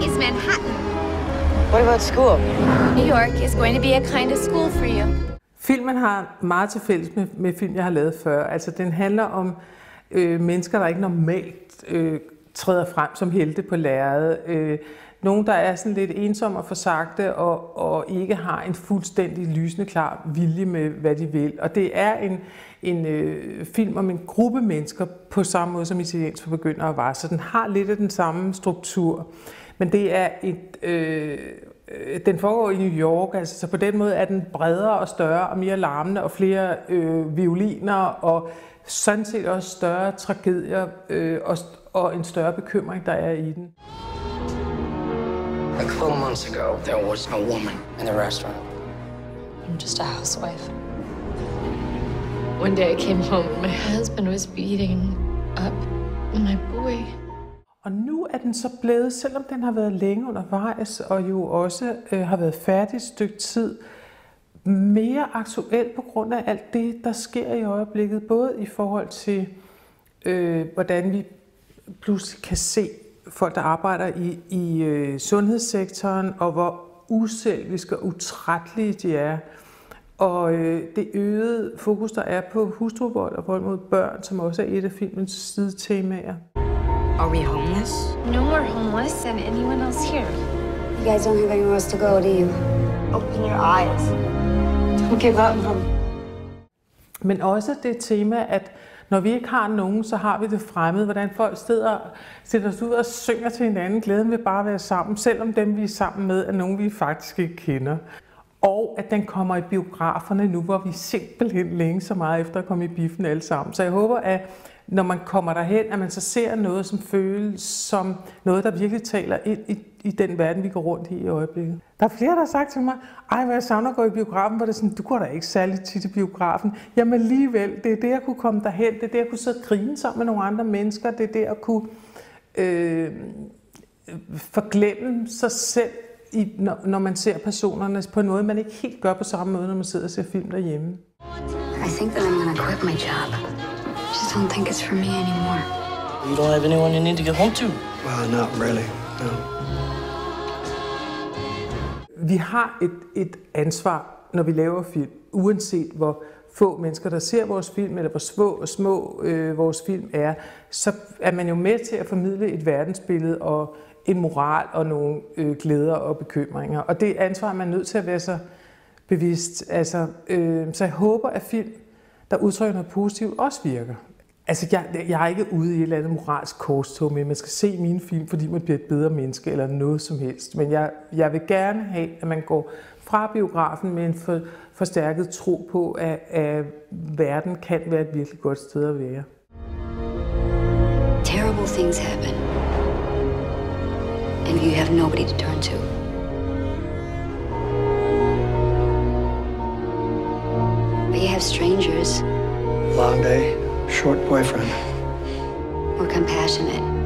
is Manhattan. What about school? New York is going to be a kind of school for you. Filmen har meget til fælles med film, jeg har lavet før. Altså, den handler om mennesker, der ikke normalt træder frem som helte på lærredet. Nogen, der er sådan lidt ensomme og forsagte og ikke har en fuldstændig lysende klar vilje med, hvad de vil. Og det er en film om en gruppe mennesker på samme måde som Italiensk for begyndere var. Så den har lidt af den samme struktur. Men det er den foregår i New York, altså, så på den måde er den bredere og større og mere larmende og flere violiner og sådan set også større tragedier og en større bekymring, der er i den. A couple months ago, there was a woman in the restaurant. I'm just a housewife. One day I came home and my husband was beating up my boy. Og nu er den så blevet, selvom den har været længe undervejs og jo også har været færdig et stykke tid, mere aktuel på grund af alt det, der sker i øjeblikket. Både i forhold til, hvordan vi pludselig kan se folk, der arbejder i sundhedssektoren, og hvor uselviske og utrættelige de er. Og det øgede fokus, der er på hustruvold og vold mod børn, som også er et af filmens sidetemaer. Are we homeless? No more homeless than anyone else here. You guys don't have anywhere else to go, do you? Open your eyes. Don't give up. Men også det tema, at når vi ikke har nogen, så har vi det fremmede. Hvordan folk stiller sig ud og synger til hinanden. Glæden ved bare at være sammen, selvom dem vi er sammen med er nogen, vi faktisk ikke kender. Og at den kommer i biograferne nu, hvor vi simpelthen længe så meget efter at komme i biffen alle sammen. Så jeg håber, at når man kommer derhen, at man så ser noget, som føles som noget, der virkelig taler ind i den verden, vi går rundt i øjeblikket. Der er flere, der har sagt til mig, ej, hvad jeg savner at gå i biografen, hvor det er sådan, du går da ikke særlig tit i biografen. Jamen alligevel, det er det at kunne komme derhen, det er det at kunne sidde og grine sammen med nogle andre mennesker, det er det at kunne forglemme sig selv, når man ser personerne på en måde, man ikke helt gør på samme måde, når man sidder og ser film derhjemme. I think that I'm gonna quit my job. I just don't think it's for me anymore. You don't have anyone you need to get home to? Well, not really, no. Vi har et ansvar, når vi laver film, uanset hvor få mennesker, der ser vores film, eller hvor små vores film er, så er man jo med til at formidle et verdensbillede og en moral og nogle glæder og bekymringer. Og det ansvar er man nødt til at være så bevidst. Altså, så jeg håber, at film, der udtrykker noget positivt, også virker. Altså, jeg er ikke ude i et eller andet moralsk korstog med, at man skal se mine film, fordi man bliver et bedre menneske eller noget som helst. Men jeg vil gerne have, at man går fra biografen med en forstærket tro på, at verden kan være et virkelig godt sted at være. Terrible things happen. And you have nobody to turn to. But you have strangers. Long day, short boyfriend. More compassionate.